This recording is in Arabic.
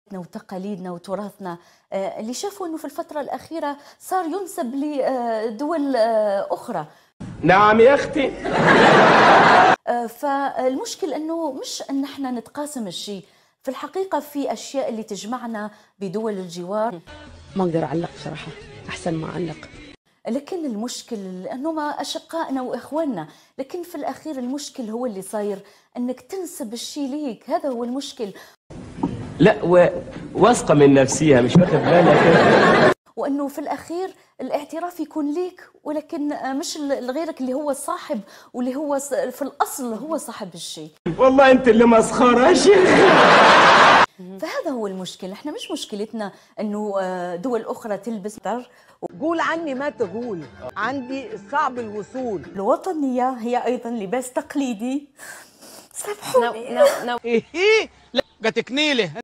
وتقاليدنا وتراثنا اللي شافوا أنه في الفترة الأخيرة صار ينسب لدول أخرى. نعم يا أختي. فالمشكل أنه مش أن احنا نتقاسم الشيء، في الحقيقة في أشياء اللي تجمعنا بدول الجوار. ما أقدر أعلق بصراحة، أحسن ما أعلق. لكن المشكل أنه ما أشقائنا وإخواننا، لكن في الأخير المشكل هو اللي صاير أنك تنسب الشيء ليك، هذا هو المشكل. لا واثقة من نفسيها، مش واخد بالها، وأنه في الأخير الاعتراف يكون ليك، ولكن مش لغيرك اللي هو الصاحب واللي هو في الأصل هو صاحب الشيء. والله أنت اللي مسخرة يا شيخ. فهذا هو المشكل. احنا مش مشكلتنا انه دول اخرى تلبس. قول عني ما تقول، عندي صعب الوصول. الوطنية هي ايضا لباس تقليدي. سامحوني. لا قتكنيله.